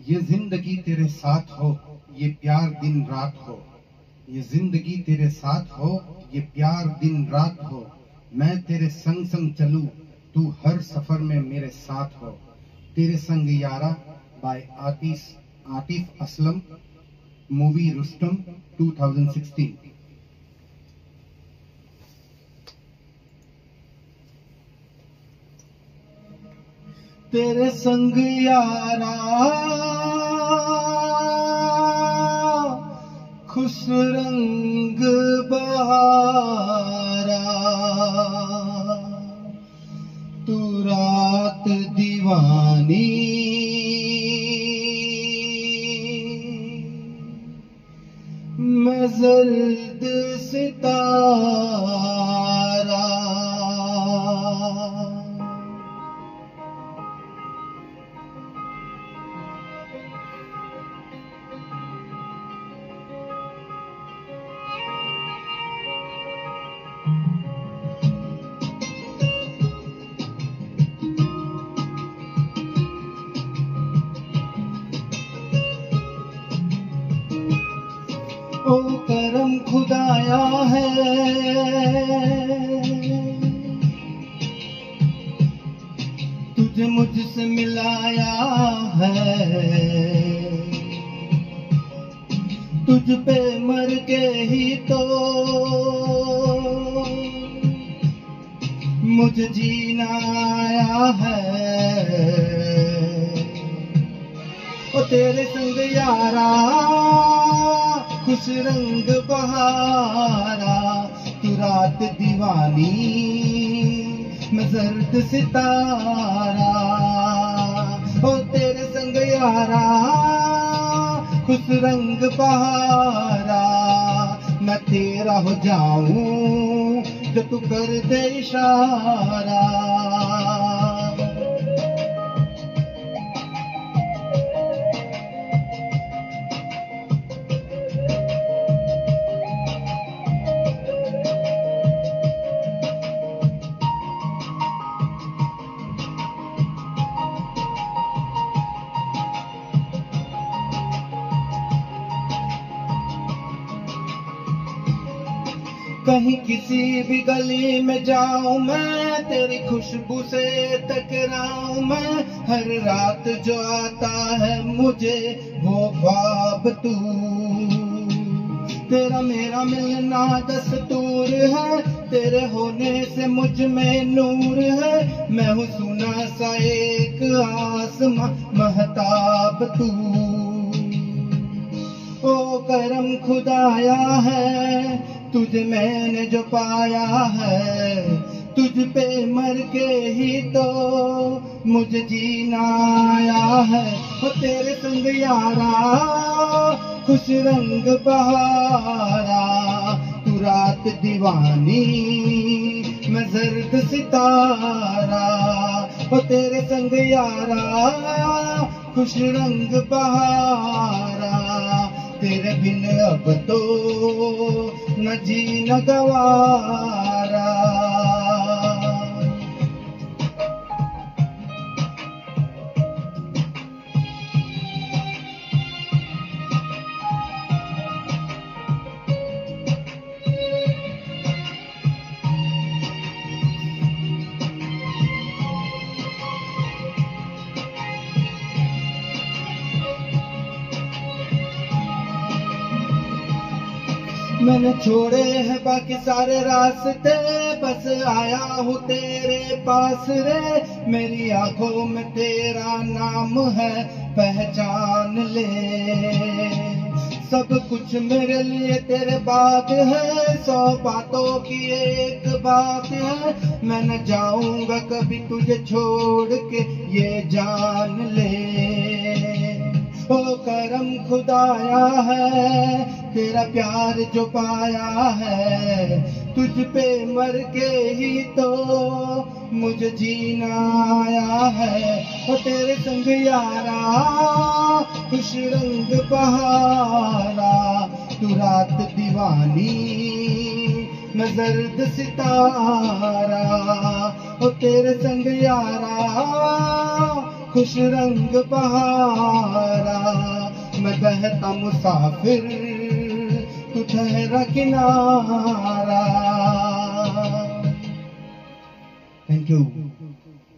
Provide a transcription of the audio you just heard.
ये जिंदगी तेरे साथ हो, ये प्यार दिन रात हो। ये जिंदगी तेरे साथ हो, ये प्यार दिन रात हो। मैं तेरे संग संग चलूं, तू हर सफर में मेरे साथ हो। तेरे संग यारा बाय आतिफ असलम, मूवी रुस्तम 2016। तेरे संग यारा खुश रंग बहारा, तू रात दीवानी, मैं जर्द सितारा। ओ करम खुदाया है, तुझे मुझसे मिलाया है। तुझ पे मर के ही तो मुझे जीना आया है। ओ तेरे संग यारा खुश रंग बहारा, तू रात दीवानी, मैं जर्द सितारा। ओ तेरे संग यारा खुश रंग बहारा, मैं तेरा हो जाऊं जो तू कर दे इशारा। कहीं किसी भी गली में जाऊं मैं, तेरी खुशबू से टकराऊं मैं। हर रात जो आता है मुझे वो ख्वाब तू, तेरा मेरा मिलना दस्तूर है। तेरे होने से मुझ में नूर है, मैं हूँ सुना सा एक आसमां महताब तू। ओ करम खुदाया है, तुझे मैंने जो पाया है। तुझ पे मर के ही तो मुझे जीना आया है। ओ तेरे संग यारा खुश रंग बहारा, तू रात दीवानी, मैं जर्द सितारा। ओ तेरे संग यारा खुश रंग बहारा, तेरे बिन अब तो न जीना गवारा। मैंने छोड़े हैं बाकी सारे रास्ते, बस आया हूँ तेरे पास रे। मेरी आंखों में तेरा नाम है, पहचान ले। सब कुछ मेरे लिए तेरे बात है, 100 बातों की एक बात है। मैं न जाऊंगा कभी तुझे छोड़ के, ये जान ले। ओ करम खुदाया है, तेरा प्यार जो पाया है। तुझ पे मर के ही तो मुझे जीना आया है। ओ तेरे संग यारा खुश रंग बहारा, तू रात दीवानी, मैं जर्द सितारा। ओ तेरे संग यारा खुश रंग बहारा, मुसाफिर तू ठहरा किनारा। Thank you.